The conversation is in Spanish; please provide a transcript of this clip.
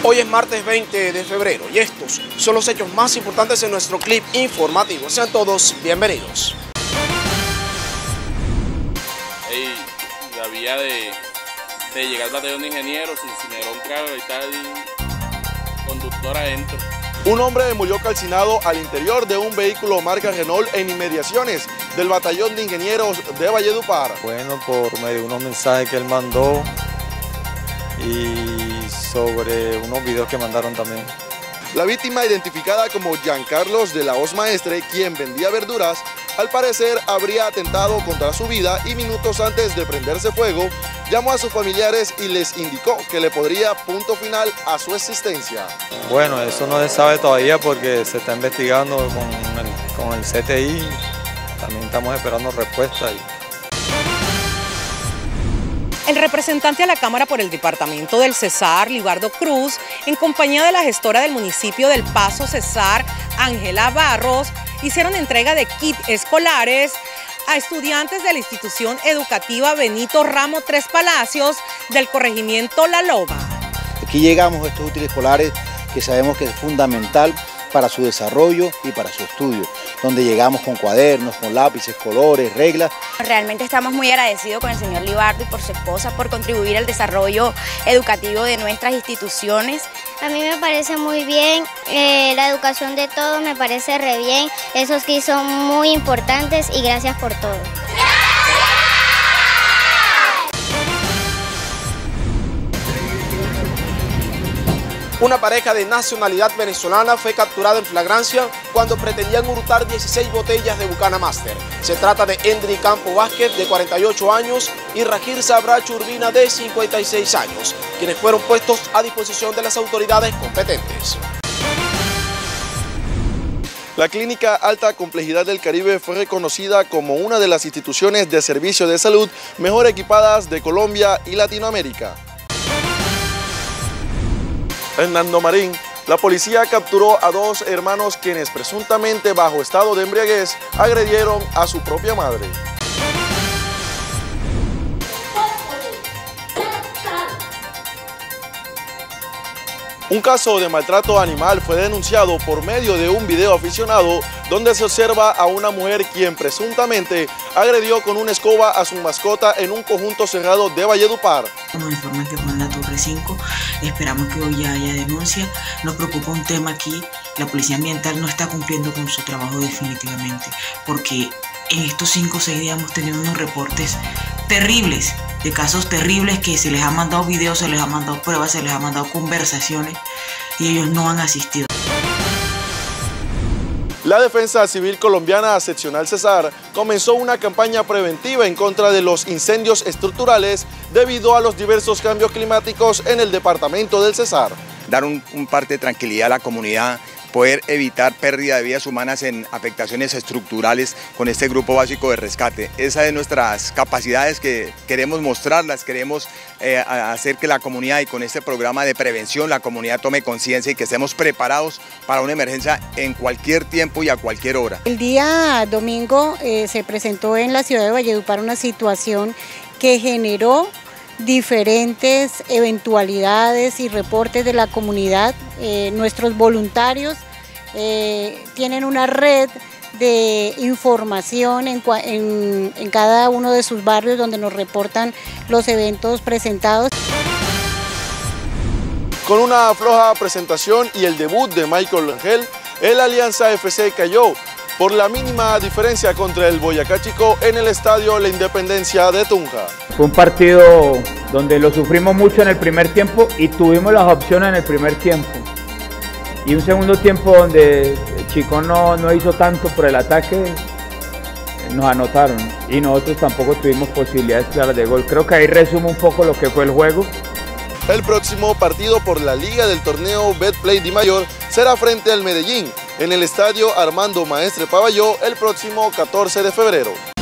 Hoy es martes 20 de febrero y estos son los hechos más importantes en nuestro clip informativo. Sean todos bienvenidos. La vía de llegar al batallón de ingenieros, se incineró un carro y tal conductor adentro. Un hombre murió calcinado al interior de un vehículo marca Renault en inmediaciones del batallón de ingenieros de Valledupar. Bueno, por medio de unos mensajes que él mandó y sobre unos videos que mandaron también. La víctima, identificada como Giancarlos de la Hoz Maestre, quien vendía verduras, al parecer habría atentado contra su vida y minutos antes de prenderse fuego, llamó a sus familiares y les indicó que le podría punto final a su existencia. Bueno, eso no se sabe todavía porque se está investigando con el CTI, también estamos esperando respuesta. El representante a la Cámara por el departamento del Cesar, Libardo Cruz, en compañía de la gestora del municipio del Paso Cesar, Ángela Barros, hicieron entrega de kits escolares a estudiantes de la institución educativa Benito Ramo Tres Palacios del corregimiento La Loma. Aquí llegamos a estos útiles escolares que sabemos que es fundamental para su desarrollo y para su estudio, donde llegamos con cuadernos, con lápices, colores, reglas. Realmente estamos muy agradecidos con el señor Libardo y por su esposa por contribuir al desarrollo educativo de nuestras instituciones. A mí me parece muy bien, la educación de todos me parece re bien, esos kits son muy importantes y gracias por todo. Una pareja de nacionalidad venezolana fue capturada en flagrancia cuando pretendían hurtar 16 botellas de Bucana Master. Se trata de Endri Campo Vázquez, de 48 años, y Rajir Sabracho Urbina, de 56 años, quienes fueron puestos a disposición de las autoridades competentes. La Clínica Alta Complejidad del Caribe fue reconocida como una de las instituciones de servicio de salud mejor equipadas de Colombia y Latinoamérica. Hernando Marín, la policía capturó a dos hermanos quienes presuntamente bajo estado de embriaguez agredieron a su propia madre. Un caso de maltrato animal fue denunciado por medio de un video aficionado donde se observa a una mujer quien presuntamente agredió con una escoba a su mascota en un conjunto cerrado de Valledupar. Nos informan que fue en la Torre 5, esperamos que hoy ya haya denuncia. Nos preocupa un tema aquí, la Policía Ambiental no está cumpliendo con su trabajo definitivamente, porque en estos 5 o 6 días hemos tenido unos reportes terribles, de casos terribles que se les ha mandado videos, se les ha mandado pruebas, se les ha mandado conversaciones y ellos no han asistido. La Defensa Civil Colombiana Seccional Cesar comenzó una campaña preventiva en contra de los incendios estructurales debido a los diversos cambios climáticos en el departamento del Cesar. Dar un parte de tranquilidad a la comunidad, poder evitar pérdida de vidas humanas en afectaciones estructurales con este grupo básico de rescate. Esa es nuestras capacidades que queremos mostrarlas, queremos hacer que la comunidad y con este programa de prevención la comunidad tome conciencia y que estemos preparados para una emergencia en cualquier tiempo y a cualquier hora. El día domingo se presentó en la ciudad de Valledupar una situación que generó diferentes eventualidades y reportes de la comunidad. Nuestros voluntarios tienen una red de información en cada uno de sus barrios donde nos reportan los eventos presentados. Con una floja presentación y el debut de Michael Angel, el Alianza FC cayó por la mínima diferencia contra el Boyacá Chico en el estadio La Independencia de Tunja. Fue un partido donde lo sufrimos mucho en el primer tiempo y tuvimos las opciones en el primer tiempo. Y un segundo tiempo donde Chico no hizo tanto por el ataque, nos anotaron y nosotros tampoco tuvimos posibilidades claras de gol. Creo que ahí resume un poco lo que fue el juego. El próximo partido por la Liga del Torneo Betplay Di Mayor será frente al Medellín en el estadio Armando Maestre Pavalló el próximo 14 de febrero.